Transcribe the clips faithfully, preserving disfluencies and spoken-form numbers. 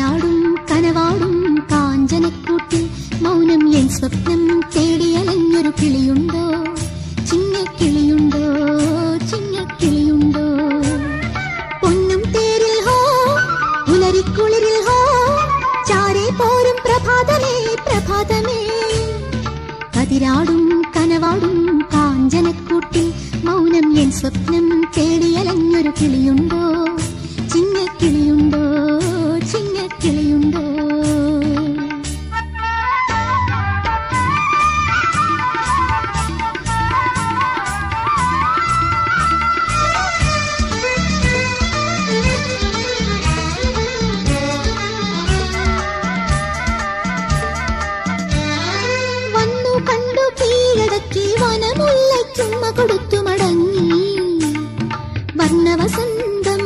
കതിരാടും കനവാടും കാഞ്ചനക്കൂട്ടിൽ മൗനം എൻ സ്വപ്നം തേടിയലഞ്ഞൊരു കിളിയുണ്ടോ, ചിങ്ങക്കിളിയുണ്ടോ, ചിങ്ങക്കിളിയുണ്ടോ. പൊന്നും തേരിൽ ഹോ പുലരിക്കുളിരിൽ ഹോ ചാരേ പോരും പ്രഭാതമേ, പ്രഭാതമേ. കതിരാടും കനവാടും കാഞ്ചനക്കൂട്ടിൽ മൗനം എൻ സ്വപ്നം തേടിയലഞ്ഞൊരു കിളിയുണ്ടോ, ചിങ്ങക്കിളിയുണ്ടോ, ചിങ്ങക്കിളിയുണ്ടോ. വന്നു കണ്ടു കീഴടക്കി വനമുല്ലയ്ക്കുമ്മ കൊടുത്തു മടങ്ങി വർണ്ണവസന്തം.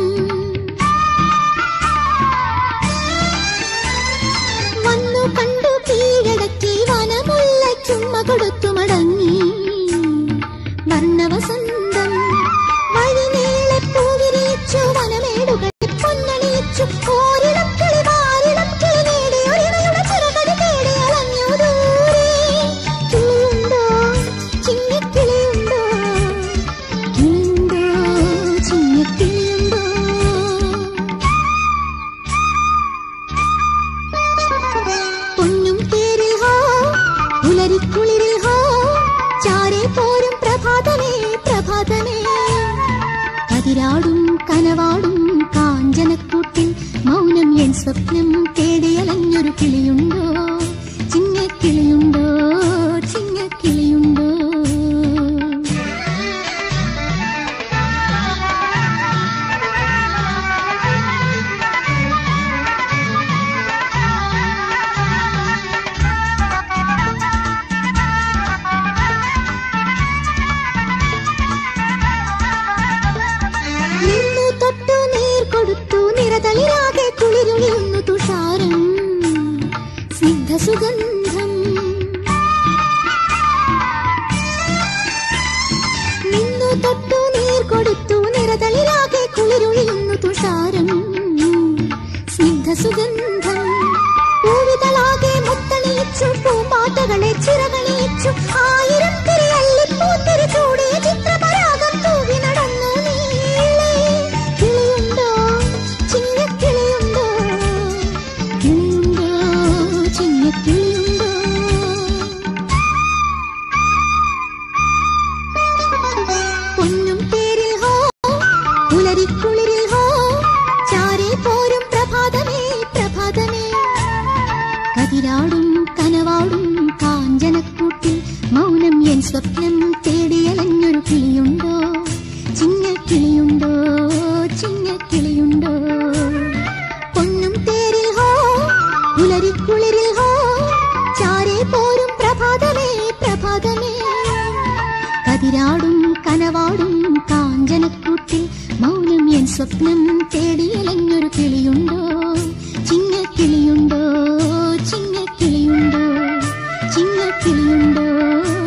വന്നു കണ്ടു കീഴടക്കി വനമുല്ലയ്ക്കുമ്മ കൊടുത്തു മടങ്ങി വർണ്ണവസന്തം. വഴിനീളെ പൂവിരിച്ചു വനമേടുകളെ പൊന്നണിയിച്ചു ഓരിടം കിളി വാരിടം കിളി നേടി ഒരിണയുടെ ചിറകടി തേടി അലഞ്ഞു ദൂരെ. കിളിയുണ്ടോ, ചിങ്ങക്കിളിയുണ്ടോ, കിളിയുണ്ടോ, ചിങ്ങക്കിളിയുണ്ടോ. പൊന്നും തേരിൽ ഹോ പുലരിക്കുളിരിൽ ഹോ ചാരേ പോരും പ്രഭാതമേ, പ്രഭാതമേ. കതിരാടും കനവാടും കാഞ്ചനക്കൂട്ടിൽ മൗനം എൻ സ്വപ്നം തേടിയലഞ്ഞൊരു കിളിയുണ്ടോ, ചിങ്ങക്കിളിയുണ്ടോ, ചിങ്ങക്കിളിയുണ്ടോ. നിന്നു തൊട്ടു നീർ കൊടുത്തു നിറതളിരാകെ കുളിരുളിയുന്നു തുഷാരം സ്നിഗ്ധസുഗന്ധം. നിന്നു തൊട്ടു നീർ കൊടുത്തു നിറതളിരാകെ കുളിരുളിയുന്നു തുഷാരം സ്നിഗ്ധസുഗന്ധം. പൂവിതളാകെ മുത്തണിയിച്ചു പൂമ്പാറ്റകളെ ചിറകണിയിച്ചു ആയിരം തിരിയല്ലി പൂത്തിരി ചൂടിയ ചിത്രപരാഗം തൂകി നടന്നു നീളെ. കിളിയുണ്ടോ, ചിങ്ങക്കിളിയുണ്ടോ, കിളിയുണ്ടോ, ചിങ്ങക്കിളിയുണ്ടോ. പൊന്നും തേരിൽ ഹോ പുലരിക്കുളിരിൽ ഹോ ചാരേ പോരും പ്രഭാതമേ, പ്രഭാതമേ. കതിരാടും കനവാടും കാഞ്ചനക്കൂട്ടിൽ മൗനം എൻ സ്വപ്നം തേടിയലഞ്ഞൊരു കിളിയുണ്ടോ, ചിങ്ങക്കിളിയുണ്ടോ, ചിങ്ങക്കിളിയുണ്ടോ. പൊന്നും തേരിൽ ഹോ പുലരിക്കുളിരിൽ ഹോ ചാരേ പോരും പ്രഭാതമേ, പ്രഭാതമേ. കതിരാടും കനവാടും കാഞ്ചനക്കൂട്ടിൽ മൗനം എൻ സ്വപ്നം തേടിയലഞ്ഞൊരു കിളിയുണ്ടോ, ചിങ്ങക്കിളിയുണ്ടോ, ചിങ്ങക്കിളിയുണ്ടോ, ചിങ്ങക്കിളിയുണ്ടോ.